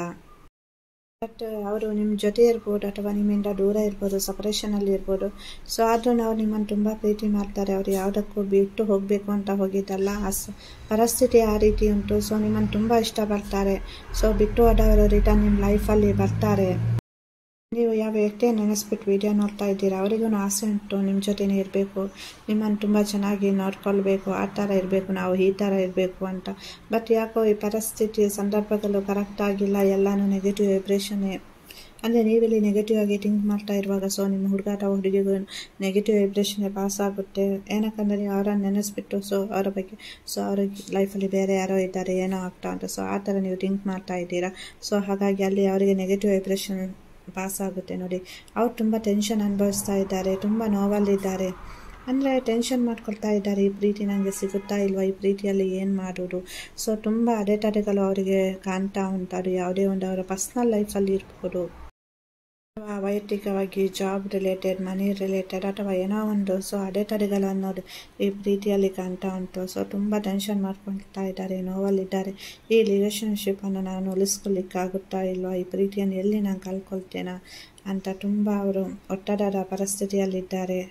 ಬಟ್ ಅವರು ನಿಮ್ಮ ಜೊತೆ ಇರ್ಬೋದು ಅಥವಾ ನಿಮ್ಮಿಂದ ದೂರ ಇರ್ಬೋದು, ಸಪರೇಷನಲ್ಲಿ ಇರ್ಬೋದು. ಸೊ ಆದರೂ ನಾವು ನಿಮ್ಮನ್ನು ತುಂಬ ಪ್ರೀತಿ ಮಾಡ್ತಾರೆ. ಅವರು ಯಾವುದಕ್ಕೂ ಬಿಟ್ಟು ಹೋಗಬೇಕು ಅಂತ ಹೋಗಿದ್ದಲ್ಲ, ಪರಿಸ್ಥಿತಿ ಆ ರೀತಿ ಉಂಟು. ಸೊ ನಿಮ್ಮನ್ನು ತುಂಬ ಇಷ್ಟಪಡ್ತಾರೆ. ಸೊ ಬಿಟ್ಟು ಹೋದವರು ರಿಟರ್ನ್ ನಿಮ್ಮ ಲೈಫಲ್ಲಿ ಬರ್ತಾರೆ. ನೀವು ಯಾವ ವ್ಯಕ್ತಿಯನ್ನು ನೆನೆಸ್ಬಿಟ್ಟು ವಿಡಿಯೋ ನೋಡ್ತಾ ಇದ್ದೀರಾ, ಅವರಿಗೂ ಆಸೆ ಉಂಟು ನಿಮ್ಮ ಜೊತೆನೇ ಇರಬೇಕು, ನಿಮ್ಮನ್ನು ತುಂಬ ಚೆನ್ನಾಗಿ ನೋಡ್ಕೊಳ್ಬೇಕು, ಆ ಥರ ಇರಬೇಕು, ನಾವು ಈ ಥರ ಇರಬೇಕು ಅಂತ. ಬಟ್ ಯಾಕೋ ಈ ಪರಿಸ್ಥಿತಿ ಸಂದರ್ಭಗಳು ಕರೆಕ್ಟ್ ಆಗಿಲ್ಲ, ಎಲ್ಲನೂ ನೆಗೆಟಿವ್ ವೈಬ್ರೇಷನ್ನೇ. ಅಂದರೆ ನೀವಿಲ್ಲಿ ನೆಗೆಟಿವ್ ಆಗಿ ಥಿಂಕ್ ಮಾಡ್ತಾ ಇರುವಾಗ ಸೊ ನಿಮ್ಮ ಹುಡುಗ ಅಥವಾ ಹುಡುಗಿಗೂ ನೆಗೆಟಿವ್ ವೈಬ್ರೇಷನ್ನೇ ಪಾಸ್ ಆಗುತ್ತೆ. ಏನಕ್ಕಂದರೆ ನೀವು ಅವರನ್ನು ನೆನೆಸ್ಬಿಟ್ಟು ಸೊ ಅವರ ಬಗ್ಗೆ ಸೊ ಅವ್ರ ಲೈಫಲ್ಲಿ ಬೇರೆ ಯಾರೋ ಇದ್ದಾರೆ, ಏನೋ ಆಗ್ತಾ ಉಂಟು, ಸೊ ಆ ಥರ ನೀವು ಥಿಂಕ್ ಮಾಡ್ತಾ ಇದ್ದೀರಾ. ಸೊ ಹಾಗಾಗಿ ಅಲ್ಲಿ ಅವರಿಗೆ ನೆಗೆಟಿವ್ ವೈಬ್ರೇಷನ್ ಪಾಸ್ ಆಗುತ್ತೆ. ನೋಡಿ, ಅವ್ರು ತುಂಬ ಟೆನ್ಷನ್ ಅನುಭವಿಸ್ತಾ ಇದ್ದಾರೆ, ತುಂಬ ನೋವಲ್ಲಿದ್ದಾರೆ. ಅಂದರೆ ಟೆನ್ಷನ್ ಮಾಡ್ಕೊಳ್ತಾ ಇದ್ದಾರೆ, ಈ ಪ್ರೀತಿ ನನಗೆ ಸಿಗುತ್ತಾ ಇಲ್ವಾ, ಈ ಪ್ರೀತಿಯಲ್ಲಿ ಏನು ಮಾಡೋದು. ಸೊ ತುಂಬ ಅಡೆತಡೆಗಳು ಅವರಿಗೆ ಕಾಣ್ತಾ ಉಂಟು. ಅದು ಯಾವುದೇ ಒಂದು ಅವರ ಪರ್ಸ್ನಲ್ ಲೈಫಲ್ಲಿ ಇರ್ಬೋದು, ಅಥವಾ ವೈಯಕ್ತಿಕವಾಗಿ ಜಾಬ್ ರಿಲೇಟೆಡ್, ಮನಿ ರಿಲೇಟೆಡ್ ಅಥವಾ ಏನೋ ಒಂದು. ಸೊ ಅಡೆತಡೆಗಳು ಅನ್ನೋದು ಈ ಪ್ರೀತಿಯಲ್ಲಿ ಕಾಣ್ತಾ ಉಂಟು. ಸೊ ತುಂಬ ಟೆನ್ಷನ್ ಮಾಡ್ಕೊಳ್ತಾ ಇದ್ದಾರೆ, ನೋವಲ್ಲಿದ್ದಾರೆ. ಈ ರಿಲೇಷನ್ಶಿಪ್ಪನ್ನು ನಾನು ಉಳಿಸ್ಕೊಳ್ಳಿಕ್ಕಾಗುತ್ತಾ ಇಲ್ವಾ, ಈ ಪ್ರೀತಿಯನ್ನು ಎಲ್ಲಿ ನಾನು ಕಳ್ಕೊಳ್ತೇನಾ ಅಂತ ತುಂಬ ಅವರು ಒತ್ತಡದ ಪರಿಸ್ಥಿತಿಯಲ್ಲಿದ್ದಾರೆ.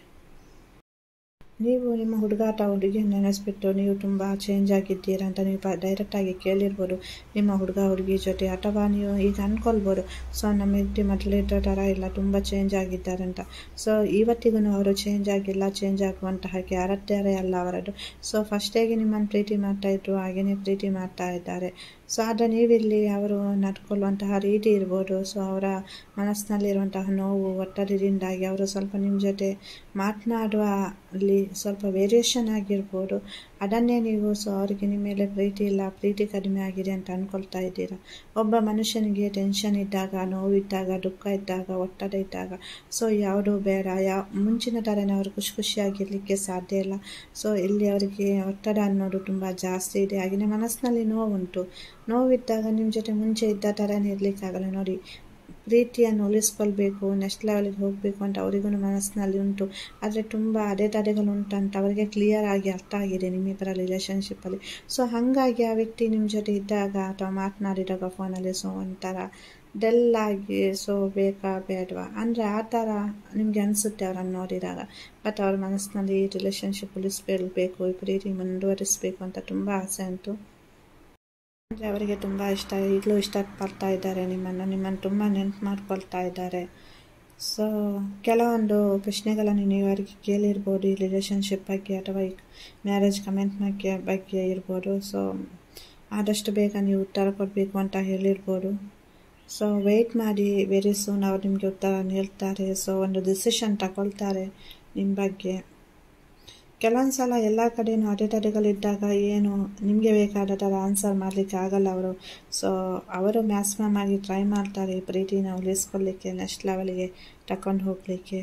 ನೀವು ನಿಮ್ಮ ಹುಡುಗ ಅಥವಾ ಹುಡುಗಿಯನ್ನು ನೆನೆಸ್ಬಿಟ್ಟು ನೀವು ತುಂಬ ಚೇಂಜ್ ಆಗಿದ್ದೀರಾ ಅಂತ ನೀವು ಡೈರೆಕ್ಟಾಗಿ ಕೇಳಿರ್ಬೋದು ನಿಮ್ಮ ಹುಡುಗ ಹುಡುಗಿ ಜೊತೆ, ಅಥವಾ ನೀವು ಈಗ ಅಂದ್ಕೊಳ್ಬೋದು ಸೊ ನಮ್ಮ ಹೆಂಡತಿ ಮೊದಲಿದ್ದ ಥರ ಇಲ್ಲ, ತುಂಬ ಚೇಂಜ್ ಆಗಿದ್ದಾರೆ ಅಂತ. ಸೊ ಇವತ್ತಿಗೂ ಅವರು ಚೇಂಜ್ ಆಗಿಲ್ಲ, ಚೇಂಜ್ ಆಗುವಂತಹ ಕ್ಯಾರೆಕ್ಟರೇ ಅಲ್ಲ ಅವರದ್ದು. ಸೊ ಫಸ್ಟೇಗೆ ನಿಮ್ಮನ್ನು ಪ್ರೀತಿ ಮಾಡ್ತಾಯಿದ್ರು, ಹಾಗೆಯೇ ಪ್ರೀತಿ ಮಾಡ್ತಾ ಇದ್ದಾರೆ. ಸೊ ಆದರೆ ನೀವಿಲ್ಲಿ ಅವರು ನಡ್ಕೊಳ್ಳುವಂತಹ ರೀತಿ ಇರ್ಬೋದು, ಸೊ ಅವರ ಮನಸ್ಸಿನಲ್ಲಿರುವಂತಹ ನೋವು ಒತ್ತಡದಿಂದಾಗಿ ಅವರು ಸ್ವಲ್ಪ ನಿಮ್ಮ ಜೊತೆ ಮಾತನಾಡುವ ಅಲ್ಲಿ ಸ್ವಲ್ಪ ವೇರಿಯೇಷನ್ ಆಗಿರ್ಬೋದು. ಅದನ್ನೇ ನೀವು ಸೊ ಅವರಿಗೆ ನಿಮ್ಮ ಮೇಲೆ ಪ್ರೀತಿ ಇಲ್ಲ, ಪ್ರೀತಿ ಕಡಿಮೆ ಆಗಿದೆ ಅಂತ ಅಂದ್ಕೊಳ್ತಾ ಇದ್ದೀರಾ. ಒಬ್ಬ ಮನುಷ್ಯನಿಗೆ ಟೆನ್ಷನ್ ಇದ್ದಾಗ, ನೋವಿದ್ದಾಗ, ದುಃಖ ಇದ್ದಾಗ, ಒತ್ತಡ ಇದ್ದಾಗ ಸೊ ಯಾವುದೂ ಬೇಡ, ಮುಂಚಿನ ಥರನೇ ಅವರು ಖುಷಿಯಾಗಿರಲಿಕ್ಕೆ ಸಾಧ್ಯ ಇಲ್ಲ. ಸೊ ಇಲ್ಲಿ ಅವರಿಗೆ ಒತ್ತಡ ಅನ್ನೋದು ತುಂಬ ಜಾಸ್ತಿ ಇದೆ, ಹಾಗೆಯೇ ಮನಸ್ಸಿನಲ್ಲಿ ನೋವುಂಟು. ನೋವಿದ್ದಾಗ ನಿಮ್ಮ ಜೊತೆ ಮುಂಚೆ ಇದ್ದ ಥರನೇ ಇರಲಿಕ್ಕಾಗಲ್ಲ. ನೋಡಿ, ಪ್ರೀತಿಯನ್ನು ಉಳಿಸ್ಕೊಳ್ಬೇಕು, ನೆಕ್ಸ್ಟ್ ಲೆವೆಲ್ಗೆ ಹೋಗಬೇಕು ಅಂತ ಅವರಿಗೂ ಮನಸ್ಸಿನಲ್ಲಿ ಉಂಟು. ಆದರೆ ತುಂಬ ಅಡೆತಡೆಗಳು ಉಂಟಂತ ಅವರಿಗೆ ಕ್ಲಿಯರ್ ಆಗಿ ಅರ್ಥ ಆಗಿದೆ ನಿಮ್ಮಿಬ್ಬರ ರಿಲೇಷನ್ಶಿಪ್ಪಲ್ಲಿ. ಸೊ ಹಾಗಾಗಿ ಆ ವ್ಯಕ್ತಿ ನಿಮ್ಮ ಜೊತೆ ಇದ್ದಾಗ ಅಥವಾ ಮಾತನಾಡಿದಾಗ ಫೋನಲ್ಲಿ ಸೊ ಒಂಥರ ಡೆಲ್ಲಾಗಿ ಸೊ ಬೇಕಾ ಬೇಡವಾ ಅಂದರೆ ಆ ಥರ ನಿಮಗೆ ಅನಿಸುತ್ತೆ ಅವರನ್ನು ನೋಡಿದಾಗ. ಬಟ್ ಅವ್ರ ಮನಸ್ಸಿನಲ್ಲಿ ಈ ರಿಲೇಷನ್ಶಿಪ್ ಉಳಿಸ್ಬೇಕು, ಈ ಪ್ರೀತಿ ಮುಂದುವರಿಸಬೇಕು ಅಂತ ತುಂಬ ಆಸೆ ಉಂಟು. ಅಂದರೆ ಅವರಿಗೆ ತುಂಬ ಇಷ್ಟ, ಈಗಲೂ ಇಷ್ಟಪಡ್ತಾ ಇದ್ದಾರೆ ನಿಮ್ಮನ್ನು ತುಂಬ ನೆನ್ಪು ಮಾಡ್ಕೊಳ್ತಾ ಇದ್ದಾರೆ. ಸೊ ಕೆಲವೊಂದು ಪ್ರಶ್ನೆಗಳನ್ನು ನೀವು ಅವರಿಗೆ ಕೇಳಿರ್ಬೋದು ಈ ರಿಲೇಷನ್ಶಿಪ್ ಬಗ್ಗೆ ಅಥವಾ ಈ ಮ್ಯಾರೇಜ್ ಕಮಿಟ್ಮೆಂಟ್ ಬಗ್ಗೆ ಇರ್ಬೋದು. ಸೊ ಆದಷ್ಟು ಬೇಗ ನೀವು ಉತ್ತರ ಕೊಡಬೇಕು ಅಂತ ಹೇಳಿರ್ಬೋದು. ಸೊ ವೆಯ್ಟ್ ಮಾಡಿ, ವೆರಿ ಸೂನ್ ಅವ್ರು ನಿಮಗೆ ಉತ್ತರ ನೀಡ್ತಾರೆ. ಸೊ ಒಂದು ಡಿಸಿಷನ್ ತಗೊಳ್ತಾರೆ ನಿಮ್ಮ ಬಗ್ಗೆ. ಕೆಲವೊಂದು ಸಲ ಎಲ್ಲ ಕಡೆಯೂ ಅಡೆತಡೆಗಳಿದ್ದಾಗ ಏನು ನಿಮಗೆ ಬೇಕಾದ ಥರ ಆನ್ಸರ್ ಮಾಡಲಿಕ್ಕೆ ಆಗಲ್ಲ ಅವರು. ಸೊ ಅವರು ಮ್ಯಾಕ್ಸಿಮಮ್ ಆಗಿ ಟ್ರೈ ಮಾಡ್ತಾರೆ ಈ ಪ್ರೀತಿನ ಉಳಿಸ್ಕೊಳ್ಳಿಕ್ಕೆ, ನೆಕ್ಸ್ಟ್ ಲೆವೆಲ್ಗೆ ತಗೊಂಡು ಹೋಗಲಿಕ್ಕೆ.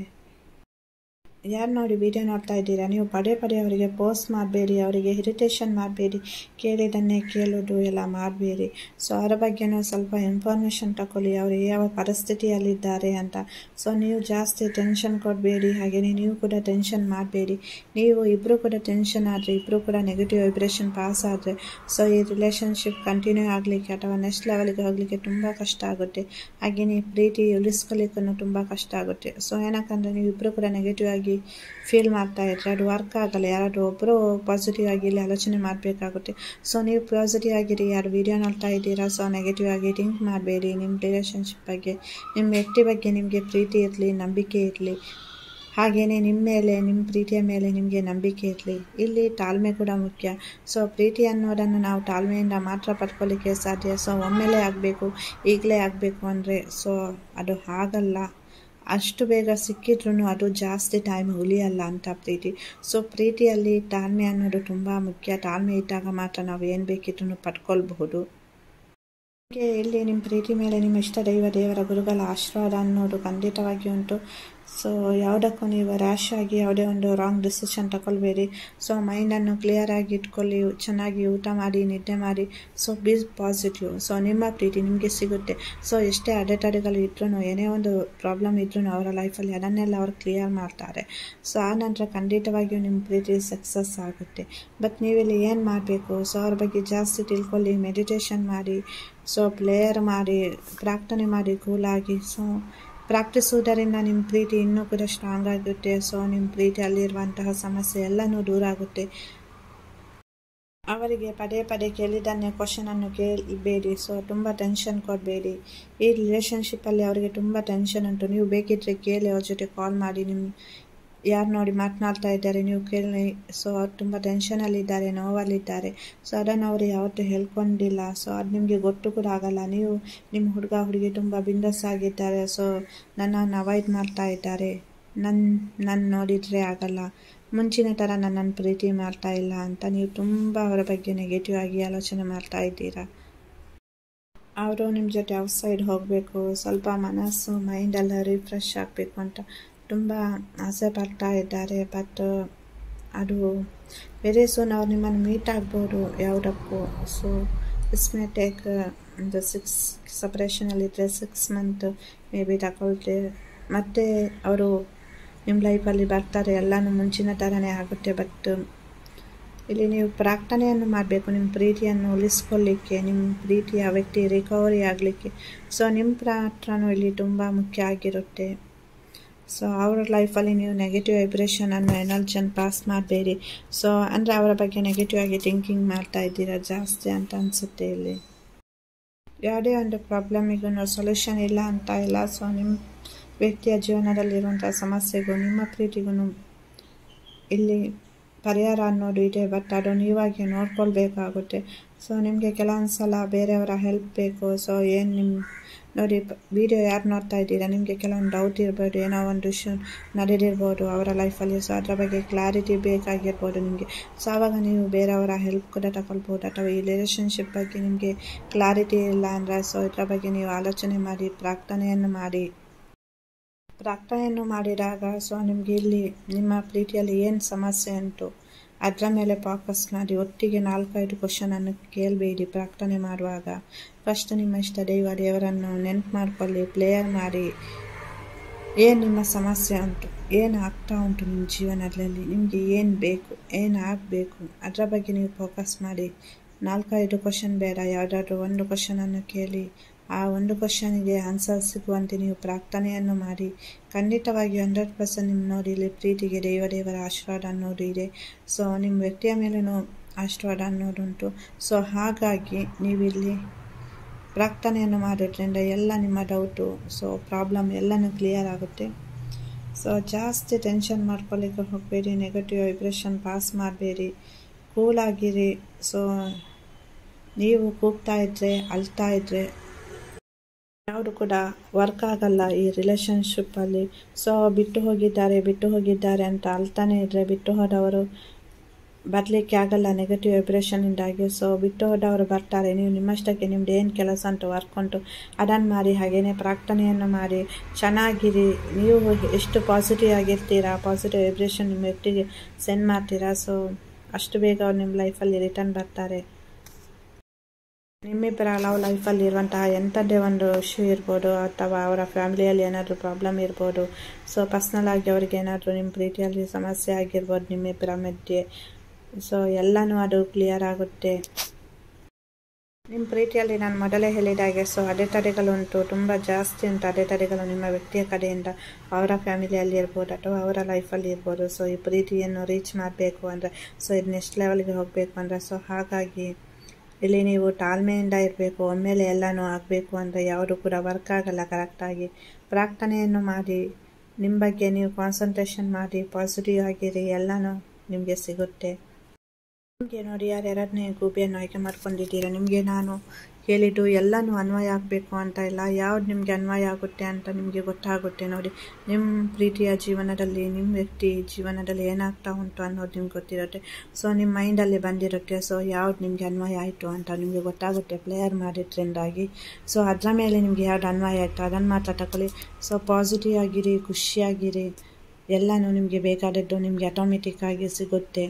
ಯಾರು ನೋಡಿ ವಿಡಿಯೋ ನೋಡ್ತಾ ಇದ್ದೀರಾ, ನೀವು ಪದೇ ಅವರಿಗೆ ಪೋಸ್ಟ್ ಮಾಡಬೇಡಿ, ಅವರಿಗೆ ಇರಿಟೇಷನ್ ಮಾಡಬೇಡಿ, ಕೇಳಿದ್ದನ್ನೇ ಕೇಳೋದು ಎಲ್ಲ ಮಾಡಬೇಡಿ. ಸೊ ಅವರ ಬಗ್ಗೆನೂ ಸ್ವಲ್ಪ ಇನ್ಫಾರ್ಮೇಷನ್ ತಗೊಳ್ಳಿ, ಅವರು ಯಾವ ಪರಿಸ್ಥಿತಿಯಲ್ಲಿದ್ದಾರೆ ಅಂತ. ಸೊ ನೀವು ಜಾಸ್ತಿ ಟೆನ್ಷನ್ ಕೊಡಬೇಡಿ, ಹಾಗೆಯೇ ನೀವು ಕೂಡ ಟೆನ್ಷನ್ ಮಾಡಬೇಡಿ. ನೀವು ಇಬ್ಬರು ಕೂಡ ಟೆನ್ಷನ್ ಆದರೆ, ಇಬ್ಬರು ಕೂಡ ನೆಗೆಟಿವ್ ವೈಬ್ರೇಷನ್ ಪಾಸ್ ಆದರೆ ಸೊ ಈ ರಿಲೇಷನ್ಶಿಪ್ ಕಂಟಿನ್ಯೂ ಆಗಲಿಕ್ಕೆ ಅಥವಾ ನೆಕ್ಸ್ಟ್ ಲೆವೆಲ್ಗೆ ಹೋಗಲಿಕ್ಕೆ ತುಂಬ ಕಷ್ಟ ಆಗುತ್ತೆ. ಹಾಗೆಯೇ ಪ್ರೀತಿ ಉಳಿಸ್ಕೊಳ್ಳಿಕ್ಕೂ ತುಂಬ ಕಷ್ಟ ಆಗುತ್ತೆ. ಸೊ ಏನಕ್ಕಂದರೆ ನೀವು ಇಬ್ಬರು ಕೂಡ ನೆಗೆಟಿವ್ ಆಗಿ ಫೀಲ್ ಮಾಡ್ತಾ ಇದ್ರೆ ಅದು ವರ್ಕ್ ಆಗಲ್ಲ. ಯಾರಾದರೂ ಒಬ್ಬರು ಪಾಸಿಟಿವ್ ಆಗಿ ಇಲ್ಲಿ ಆಲೋಚನೆ ಮಾಡಬೇಕಾಗುತ್ತೆ. ಸೊ ನೀವು ಪಾಸಿಟಿವ್ ಆಗಿರಿ. ಯಾರು ವಿಡಿಯೋ ನೋಡ್ತಾ ಇದ್ದೀರಾ, ಸೊ ನೆಗೆಟಿವ್ ಆಗಿ ಥಿಂಕ್ ಮಾಡಬೇಡಿ. ನಿಮ್ಮ ರಿಲೇಷನ್ಶಿಪ್ ಬಗ್ಗೆ, ನಿಮ್ಮ ವ್ಯಕ್ತಿ ಬಗ್ಗೆ ನಿಮಗೆ ಪ್ರೀತಿ ಇರಲಿ, ನಂಬಿಕೆ ಇರಲಿ. ಹಾಗೆಯೇ ನಿಮ್ಮ ಮೇಲೆ, ನಿಮ್ಮ ಪ್ರೀತಿಯ ಮೇಲೆ ನಿಮಗೆ ನಂಬಿಕೆ ಇರಲಿ. ಇಲ್ಲಿ ತಾಳ್ಮೆ ಕೂಡ ಮುಖ್ಯ. ಸೊ ಪ್ರೀತಿ ಅನ್ನೋದನ್ನು ನಾವು ತಾಳ್ಮೆಯಿಂದ ಮಾತ್ರ ಪಡ್ಕೊಳ್ಳಿಕ್ಕೆ ಸಾಧ್ಯ. ಸೊ ಒಮ್ಮೆಲೇ ಆಗಬೇಕು, ಈಗಲೇ ಆಗಬೇಕು ಅಂದರೆ ಸೊ ಅದು ಆಗಲ್ಲ. ಅಷ್ಟು ಬೇಗ ಸಿಕ್ಕಿದ್ರೂ ಅದು ಜಾಸ್ತಿ ಟೈಮ್ ಉಳಿಯಲ್ಲ ಅಂತ ಪ್ರೀತಿ. ಸೊ ಪ್ರೀತಿಯಲ್ಲಿ ತಾಳ್ಮೆ ಅನ್ನೋದು ತುಂಬ ಮುಖ್ಯ. ತಾಳ್ಮೆ ಇದ್ದಾಗ ಮಾತ್ರ ನಾವು ಏನು ಬೇಕಿದ್ರೂ ಪಡ್ಕೊಳ್ಬಹುದು. ಇಲ್ಲಿ ನಿಮ್ಮ ಪ್ರೀತಿ ಮೇಲೆ ನಿಮ್ಮ ಇಷ್ಟ ದೇವರ ಗುರುಗಳ ಆಶೀರ್ವಾದ ಅನ್ನೋದು ಖಂಡಿತವಾಗಿ ಉಂಟು. ಸೊ ಯಾವುದಕ್ಕೂ ನೀವು ರ್ಯಾಶ್ ಆಗಿ ಯಾವುದೇ ಒಂದು ರಾಂಗ್ ಡಿಸಿಷನ್ ತಗೊಳ್ಬೇಡಿ. ಸೊ ಮೈಂಡನ್ನು ಕ್ಲಿಯರ್ ಆಗಿ ಇಟ್ಕೊಳ್ಳಿ, ಚೆನ್ನಾಗಿ ಊಟ ಮಾಡಿ, ನಿದ್ದೆ ಮಾಡಿ. So B positive. ಸೊ ನಿಮ್ಮ ಪ್ರೀತಿ ನಿಮಗೆ ಸಿಗುತ್ತೆ. ಸೊ ಎಷ್ಟೇ ಅಡೆತಡೆಗಳು ಇದ್ರೂ, ಏನೇ ಒಂದು ಪ್ರಾಬ್ಲಮ್ ಇದ್ರೂ ಅವರ ಲೈಫಲ್ಲಿ ಅದನ್ನೆಲ್ಲ ಅವರು ಕ್ಲಿಯರ್ ಮಾಡ್ತಾರೆ. ಸೊ ಆ ನಂತರ ಖಂಡಿತವಾಗಿಯೂ ನಿಮ್ಮ ಪ್ರೀತಿ ಸಕ್ಸಸ್ ಆಗುತ್ತೆ. ಬಟ್ ನೀವಿಲ್ಲಿ ಏನು ಮಾಡಬೇಕು, ಸೊ ಅವ್ರ ಬಗ್ಗೆ ಜಾಸ್ತಿ ತಿಳ್ಕೊಳ್ಳಿ, ಮೆಡಿಟೇಷನ್ ಮಾಡಿ, ಸೊ ಪ್ಲೇಯರ್ ಮಾಡಿ, ಪ್ರಾರ್ಥನೆ ಮಾಡಿ ಕೂಲಾಗಿ. ಸೊ ಪ್ರಾರ್ಥಿಸುವುದರಿಂದ ನಿಮ್ಮ ಪ್ರೀತಿ ಇನ್ನೂ ಕೂಡ ಸ್ಟ್ರಾಂಗ್ ಆಗುತ್ತೆ. ಸೊ ನಿಮ್ಮ ಪ್ರೀತಿಯಲ್ಲಿರುವಂತಹ ಸಮಸ್ಯೆ ಎಲ್ಲನೂ ದೂರ ಆಗುತ್ತೆ. ಅವರಿಗೆ ಪದೇ ಪದೇ ಕೇಳಿದನ್ನೇ ಕ್ವಶನನ್ನು ಕೇಳಬೇಡಿ. ಸೊ ತುಂಬ ಟೆನ್ಷನ್ ಕೊಡಬೇಡಿ. ಈ ರಿಲೇಷನ್ಶಿಪ್ಪಲ್ಲಿ ಅವರಿಗೆ ತುಂಬ ಟೆನ್ಷನ್ ಉಂಟು. ನೀವು ಬೇಕಿದ್ದರೆ ಕೇಳಿ, ಅವ್ರ ಜೊತೆ ಕಾಲ್ ಮಾಡಿ, ನಿಮ್ಮ ಯಾರು ನೋಡಿ ಮಾತನಾಡ್ತಾ ಇದ್ದಾರೆ ನೀವು ಕೇಳಿ. ಸೊ ಅವ್ರು ತುಂಬ ಟೆನ್ಷನಲ್ಲಿದ್ದಾರೆ, ನೋವಲ್ಲಿದ್ದಾರೆ. ಸೊ ಅದನ್ನು ಅವರು ಯಾವತ್ತೂ ಹೇಳ್ಕೊಂಡಿಲ್ಲ. ಸೊ ಅದು ನಿಮಗೆ ಗೊತ್ತು ಕೂಡ ಆಗಲ್ಲ. ನೀವು ನಿಮ್ಮ ಹುಡುಗಿ ತುಂಬ ಬಿಂದಾಸ್ ಆಗಿದ್ದಾರೆ. ಸೊ ನನ್ನನ್ನು ಅವಾಯ್ಡ್ ಮಾಡ್ತಾ ಇದ್ದಾರೆ, ನನ್ನ ನೋಡಿದರೆ ಆಗಲ್ಲ, ಮುಂಚಿನ ಥರ ನನ್ನನ್ನು ಪ್ರೀತಿ ಮಾಡ್ತಾ ಇಲ್ಲ ಅಂತ ನೀವು ತುಂಬ ಅವರ ಬಗ್ಗೆ ನೆಗೆಟಿವ್ ಆಗಿ ಆಲೋಚನೆ ಮಾಡ್ತಾ ಇದ್ದೀರಾ. ಅವರು ನಿಮ್ಮ ಜೊತೆ ಔಟ್ಸೈಡ್ ಹೋಗಬೇಕು, ಸ್ವಲ್ಪ ಮನಸ್ಸು ಮೈಂಡೆಲ್ಲ ರಿಫ್ರೆಶ್ ಆಗಬೇಕು ಅಂತ ತುಂಬ ಆಸೆ ಪಡ್ತಾ ಇದ್ದಾರೆ. ಬಟ್ ಅದು ವೆರಿ ಸೂನ್ ಅವ್ರು ನಿಮ್ಮನ್ನು ಮೀಟ್ ಆಗ್ಬೋದು ಯಾವುದಕ್ಕೂ. ಸೊ ದಿಸ್ ಮೇ ಟೇಕ್ ಒಂದು 6 ಸಪ್ರೇಷನಲ್ಲಿದ್ದರೆ 6 ಮಂತ್ ಮೇ ಬಿ ತಗೊಳ್ತೆ. ಮತ್ತು ಅವರು ನಿಮ್ಮ ಲೈಫಲ್ಲಿ ಬರ್ತಾರೆ, ಎಲ್ಲನೂ ಮುಂಚಿನ ಥರನೇ ಆಗುತ್ತೆ. ಬಟ್ ಇಲ್ಲಿ ನೀವು ಪ್ರಾರ್ಥನೆಯನ್ನು ಮಾಡಬೇಕು ನಿಮ್ಮ ಪ್ರೀತಿಯನ್ನು ಉಳಿಸ್ಕೊಳ್ಳಿಕ್ಕೆ, ನಿಮ್ಮ ಪ್ರೀತಿಯ ವ್ಯಕ್ತಿ ರಿಕವರಿ ಆಗಲಿಕ್ಕೆ. ಸೊ ನಿಮ್ಮ ಪ್ರಾರ್ಥನೆ ಇಲ್ಲಿ ತುಂಬ ಮುಖ್ಯ ಆಗಿರುತ್ತೆ. ಸೊ ಅವರ ಲೈಫಲ್ಲಿ ನೀವು ನೆಗೆಟಿವ್ ವೈಬ್ರೇಷನನ್ನು ಎನರ್ಜಿಯನ್ನು ಪಾಸ್ ಮಾಡಬೇಡಿ. ಸೊ ಅಂದರೆ ಅವರ ಬಗ್ಗೆ ನೆಗೆಟಿವ್ ಆಗಿ ಥಿಂಕಿಂಗ್ ಮಾಡ್ತಾ ಇದ್ದೀರಾ ಜಾಸ್ತಿ ಅಂತ ಅನಿಸುತ್ತೆ. ಇಲ್ಲಿ ಯಾವುದೇ ಒಂದು ಪ್ರಾಬ್ಲಮಿಗೂ ಸೊಲ್ಯೂಷನ್ ಇಲ್ಲ ಅಂತ ಇಲ್ಲ. ಸೊ ನಿಮ್ಮ ವ್ಯಕ್ತಿಯ ಜೀವನದಲ್ಲಿರುವಂಥ ಸಮಸ್ಯೆಗೂ ನಿಮ್ಮ ಪ್ರೀತಿಗೂ ಇಲ್ಲಿ ಪರಿಹಾರ ಅನ್ನೋದು ಇದೆ. ಬಟ್ ಅದು ನೀವಾಗಿ ನೋಡ್ಕೊಳ್ಬೇಕಾಗುತ್ತೆ. ಸೊ ನಿಮಗೆ ಕೆಲವೊಂದು ಸಲ ಬೇರೆಯವರ ಹೆಲ್ಪ್ ಬೇಕು. ಸೊ ಏನು ನಿಮ್ಮ ನೋಡಿ ವಿಡಿಯೋ ಯಾರು ನೋಡ್ತಾ ಇದ್ದೀರಾ, ನಿಮಗೆ ಕೆಲವೊಂದು ಡೌಟ್ ಇರ್ಬೋದು, ಏನೋ ಒಂದು ಇಶ್ಯೂ ನಡೆದಿರ್ಬೋದು ಅವರ ಲೈಫಲ್ಲಿ. ಸೊ ಅದರ ಬಗ್ಗೆ ಕ್ಲಾರಿಟಿ ಬೇಕಾಗಿರ್ಬೋದು ನಿಮಗೆ. ಸೊ ಆವಾಗ ನೀವು ಬೇರೆಯವರ ಹೆಲ್ಪ್ ಕೂಡ ತಗೊಳ್ಬೋದು. ಅಥವಾ ಈ ರಿಲೇಷನ್ಶಿಪ್ ಬಗ್ಗೆ ನಿಮಗೆ ಕ್ಲಾರಿಟಿ ಇಲ್ಲ ಅಂದರೆ ಸೊ ಇದರ ಬಗ್ಗೆ ನೀವು ಆಲೋಚನೆ ಮಾಡಿ, ಪ್ರಾರ್ಥನೆಯನ್ನು ಮಾಡಿದಾಗ ಸೊ ನಿಮಗೆ ಇಲ್ಲಿ ನಿಮ್ಮ ಪ್ರೀತಿಯಲ್ಲಿ ಏನು ಸಮಸ್ಯೆ ಉಂಟು ಅದರ ಮೇಲೆ ಫೋಕಸ್ ಮಾಡಿ. ಒಟ್ಟಿಗೆ 4-5 ಕ್ವಶನನ್ನು ಕೇಳಬೇಡಿ ಪ್ರಾರ್ಥನೆ ಮಾಡುವಾಗ. ಫಸ್ಟ್ ನಿಮ್ಮ ಇಷ್ಟ ದೇವರನ್ನು ನೆನಪು ಮಾಡ್ಕೊಳ್ಳಿ, ಪ್ಲೇಯರ್ ಮಾಡಿ. ಏನು ನಿಮ್ಮ ಸಮಸ್ಯೆ ಉಂಟು, ಏನು ಆಗ್ತಾ ಉಂಟು ನಿಮ್ಮ ಜೀವನದಲ್ಲಿ, ನಿಮಗೆ ಏನು ಬೇಕು, ಏನು ಆಗಬೇಕು ಅದರ ಬಗ್ಗೆ ನೀವು ಫೋಕಸ್ ಮಾಡಿ. 4-5 ಕ್ವಶನ್ ಬೇಡ, ಯಾವುದಾದ್ರೂ ಒಂದು ಕ್ವಶನನ್ನು ಕೇಳಿ. ಆ ಒಂದು ಕ್ವಶನಿಗೆ ಆನ್ಸರ್ ಸಿಗುವಂತೆ ನೀವು ಪ್ರಾರ್ಥನೆಯನ್ನು ಮಾಡಿ. ಖಂಡಿತವಾಗಿ 100% ನಿಮ್ಮ ನೋಡಿ ಇಲ್ಲಿ ಪ್ರೀತಿಗೆ ದೇವರ ಆಶೀರ್ವಾದ ಅನ್ನೋದು ಇದೆ. ಸೊ ನಿಮ್ಮ ವ್ಯಕ್ತಿಯ ಮೇಲೂ ಆಶೀರ್ವಾದ ಅನ್ನೋದುಂಟು. ಸೊ ಹಾಗಾಗಿ ನೀವಿಲ್ಲಿ ಪ್ರಾರ್ಥನೆಯನ್ನು ಮಾಡೋದ್ರಿಂದ ಎಲ್ಲ ನಿಮ್ಮ ಡೌಟು, ಸೊ ಪ್ರಾಬ್ಲಮ್ ಎಲ್ಲನೂ ಕ್ಲಿಯರ್ ಆಗುತ್ತೆ. ಸೊ ಜಾಸ್ತಿ ಟೆನ್ಷನ್ ಮಾಡ್ಕೊಳ್ಳಿಕ್ಕೆ ಹೋಗಬೇಡಿ, ನೆಗೆಟಿವ್ ವೈಬ್ರೇಷನ್ ಪಾಸ್ ಮಾಡಬೇಡಿ, ಕೂಲಾಗಿರಿ. ಸೊ ನೀವು ಕೂಗ್ತಾ ಇದ್ದರೆ, ಅಳ್ತಾ ಇದ್ದರೆ ಯಾವುದು ಕೂಡ ವರ್ಕ್ ಆಗಲ್ಲ ಈ ರಿಲೇಷನ್ಶಿಪ್ಪಲ್ಲಿ. ಸೊ ಬಿಟ್ಟು ಹೋಗಿದ್ದಾರೆ ಅಂತ ಅಳ್ತಾನೆ ಇದ್ದರೆ ಬಿಟ್ಟು ಹೋದವರು ಬರಲಿಕ್ಕೆ ಆಗಲ್ಲ ನೆಗೆಟಿವ್ ವೈಬ್ರೇಷನಿಂದಾಗಿ. ಸೊ ಬಿಟ್ಟು ಹೋದವರು ಬರ್ತಾರೆ. ನೀವು ನಿಮ್ಮಷ್ಟಕ್ಕೆ ನಿಮ್ದು ಏನು ಕೆಲಸ ಉಂಟು, ವರ್ಕ್ ಉಂಟು ಅದನ್ನು ಮಾಡಿ. ಹಾಗೆಯೇ ಪ್ರಾರ್ಥನೆಯನ್ನು ಮಾಡಿ, ಚೆನ್ನಾಗಿರಿ. ನೀವು ಎಷ್ಟು ಪಾಸಿಟಿವ್ ಆಗಿರ್ತೀರಾ, ಪಾಸಿಟಿವ್ ವೈಬ್ರೇಷನ್ ನಿಮ್ಮ ವ್ಯಕ್ತಿಗೆ ಸೆಂಡ್ ಮಾಡ್ತೀರಾ. ಸೊ ಅಷ್ಟು ಬೇಗ ಅವ್ರು ನಿಮ್ಮ ಲೈಫಲ್ಲಿ ರಿಟರ್ನ್ ಬರ್ತಾರೆ. ನಿಮ್ಮಿಬ್ಬರ ಲವ್ ಲೈಫಲ್ಲಿ ಇರುವಂತಹ ಎಂಥದ್ದೇ ಒಂದು ಇಶ್ಯೂ ಇರ್ಬೋದು, ಅಥವಾ ಅವರ ಫ್ಯಾಮಿಲಿಯಲ್ಲಿ ಏನಾದರೂ ಪ್ರಾಬ್ಲಮ್ ಇರ್ಬೋದು. ಸೊ ಪರ್ಸ್ನಲ್ ಆಗಿ ಅವ್ರಿಗೆ ಏನಾದರೂ ನಿಮ್ಮ ಪ್ರೀತಿಯಲ್ಲಿ ಸಮಸ್ಯೆ ಆಗಿರ್ಬೋದು ನಿಮ್ಮಿಬ್ಬರ ಮಧ್ಯೆ. ಸೊ ಎಲ್ಲನೂ ಅದು ಕ್ಲಿಯರ್ ಆಗುತ್ತೆ. ನಿಮ್ಮ ಪ್ರೀತಿಯಲ್ಲಿ ನಾನು ಮೊದಲೇ ಹೇಳಿದಾಗೆ ಸೊ ಅಡೆತಡೆಗಳುಂಟು, ತುಂಬ ಜಾಸ್ತಿ ಉಂಟು ಅಡೆತಡೆಗಳು ನಿಮ್ಮ ವ್ಯಕ್ತಿಯ ಕಡೆಯಿಂದ. ಅವರ ಫ್ಯಾಮಿಲಿಯಲ್ಲಿ ಇರ್ಬೋದು ಅಥವಾ ಅವರ ಲೈಫಲ್ಲಿ ಇರ್ಬೋದು. ಸೊ ಈ ಪ್ರೀತಿಯನ್ನು ರೀಚ್ ಮಾಡಬೇಕು ಅಂದರೆ, ಸೊ ಇದು ನೆಕ್ಸ್ಟ್ ಲೆವೆಲ್ಗೆ ಹೋಗಬೇಕು ಅಂದರೆ, ಸೊ ಹಾಗಾಗಿ ಇಲ್ಲಿ ನೀವು ತಾಳ್ಮೆಯಿಂದ ಇರಬೇಕು. ಒಮ್ಮೆಲೆ ಎಲ್ಲನೂ ಆಗಬೇಕು ಅಂದರೆ ಯಾವುದು ಕೂಡ ವರ್ಕ್ ಆಗಲ್ಲ ಕರೆಕ್ಟಾಗಿ. ಪ್ರಾರ್ಥನೆಯನ್ನು ಮಾಡಿ, ನಿಮ್ಮ ಬಗ್ಗೆ ನೀವು ಕಾನ್ಸಂಟ್ರೇಷನ್ ಮಾಡಿ, ಪಾಸಿಟಿವ್ ಆಗಿರಿ, ಎಲ್ಲನೂ ನಿಮಗೆ ಸಿಗುತ್ತೆ. ನಿಮಗೆ ನೋಡಿ, ಯಾರು ಎರಡನೇ ಗೂಬೆಯನ್ನು ಆಯ್ಕೆ ಮಾಡ್ಕೊಂಡಿದ್ದೀರಾ, ನಿಮಗೆ ನಾನು ಹೇಳಿದ್ದು ಎಲ್ಲನೂ ಅನ್ವಯ ಆಗಬೇಕು ಅಂತ ಇಲ್ಲ. ಯಾವ್ದು ನಿಮಗೆ ಅನ್ವಯ ಆಗುತ್ತೆ ಅಂತ ನಿಮಗೆ ಗೊತ್ತಾಗುತ್ತೆ. ನೋಡಿ, ನಿಮ್ಮ ಪ್ರೀತಿಯ ಜೀವನದಲ್ಲಿ, ನಿಮ್ಮ ವ್ಯಕ್ತಿ ಜೀವನದಲ್ಲಿ ಏನಾಗ್ತಾ ಉಂಟು ಅನ್ನೋದು ನಿಮ್ಗೆ ಗೊತ್ತಿರುತ್ತೆ. ಸೊ ನಿಮ್ಮ ಮೈಂಡಲ್ಲಿ ಬಂದಿರುತ್ತೆ. ಸೊ ಯಾವ್ದು ನಿಮಗೆ ಅನ್ವಯ ಆಯಿತು ಅಂತ ನಿಮಗೆ ಗೊತ್ತಾಗುತ್ತೆ ಪ್ಲೇಯರ್ ಮಾಡಿದ್ರಿಂದಾಗಿ. ಸೊ ಅದರ ಮೇಲೆ ನಿಮಗೆ ಯಾವ್ದು ಅನ್ವಯ ಆಯಿತು ಅದನ್ನು ಮಾತ್ರ ತಗೊಳ್ಳಿ. ಸೊ ಪಾಸಿಟಿವ್ ಆಗಿರಿ, ಖುಷಿಯಾಗಿರಿ, ಎಲ್ಲನೂ ನಿಮಗೆ ಬೇಕಾದದ್ದು ನಿಮಗೆ ಆಟೋಮೆಟಿಕ್ ಆಗಿ ಸಿಗುತ್ತೆ.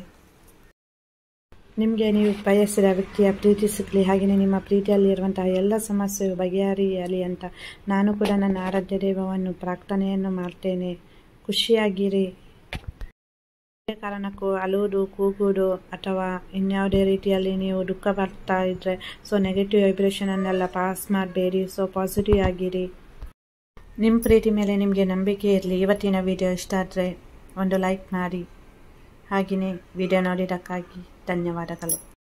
ನಿಮಗೆ ನೀವು ಬಯಸಿದ ವ್ಯಕ್ತಿಯ ಪ್ರೀತಿ ಸಿಗಲಿ, ಹಾಗೆಯೇ ನಿಮ್ಮ ಪ್ರೀತಿಯಲ್ಲಿರುವಂತಹ ಎಲ್ಲ ಸಮಸ್ಯೆಯು ಬಗೆಹರಿಯಲಿ ಅಂತ ನಾನು ಕೂಡ ನನ್ನ ಆರಾಧ್ಯ ದೈವವನ್ನು ಪ್ರಾರ್ಥನೆಯನ್ನು ಮಾಡ್ತೇನೆ. ಖುಷಿಯಾಗಿರಿ. ಯಾವುದೇ ಕಾರಣಕ್ಕೂ ಅಳುವುದು, ಕೂಗುವುದು ಅಥವಾ ಇನ್ಯಾವುದೇ ರೀತಿಯಲ್ಲಿ ನೀವು ದುಃಖ ಪಡ್ತಾ ಇದ್ದರೆ ಸೊ ನೆಗೆಟಿವ್ ವೈಬ್ರೇಷನನ್ನೆಲ್ಲ ಪಾಸ್ ಮಾಡಬೇಡಿ. ಸೊ ಪಾಸಿಟಿವ್ ಆಗಿರಿ. ನಿಮ್ಮ ಪ್ರೀತಿ ಮೇಲೆ ನಿಮಗೆ ನಂಬಿಕೆ ಇರಲಿ. ಇವತ್ತಿನ ವಿಡಿಯೋ ಇಷ್ಟ ಆದರೆ ಒಂದು ಲೈಕ್ ಮಾಡಿ. ಹಾಗೆಯೇ ವಿಡಿಯೋ ನೋಡಿದ್ದಕ್ಕಾಗಿ ಧನ್ಯವಾದಗಳು.